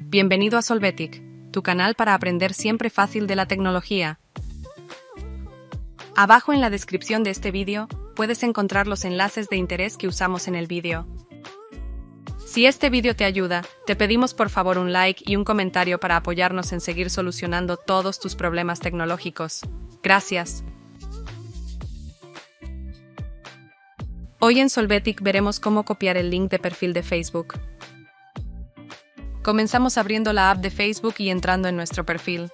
Bienvenido a Solvetic, tu canal para aprender siempre fácil de la tecnología. Abajo en la descripción de este vídeo, puedes encontrar los enlaces de interés que usamos en el vídeo. Si este vídeo te ayuda, te pedimos por favor un like y un comentario para apoyarnos en seguir solucionando todos tus problemas tecnológicos. Gracias. Hoy en Solvetic veremos cómo copiar el link de perfil de Facebook. Comenzamos abriendo la app de Facebook y entrando en nuestro perfil.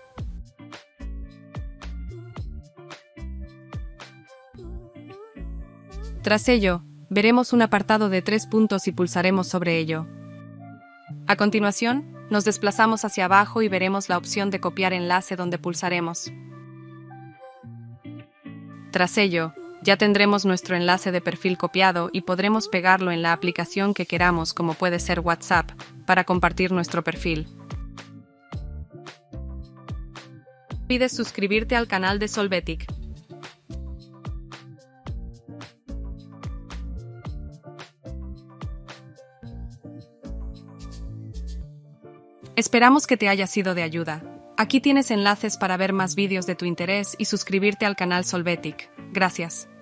Tras ello, veremos un apartado de 3 puntos y pulsaremos sobre ello. A continuación, nos desplazamos hacia abajo y veremos la opción de copiar enlace donde pulsaremos. Tras ello, ya tendremos nuestro enlace de perfil copiado y podremos pegarlo en la aplicación que queramos, como puede ser WhatsApp, para compartir nuestro perfil. No olvides suscribirte al canal de Solvetic. Esperamos que te haya sido de ayuda. Aquí tienes enlaces para ver más vídeos de tu interés y suscribirte al canal Solvetic. Gracias.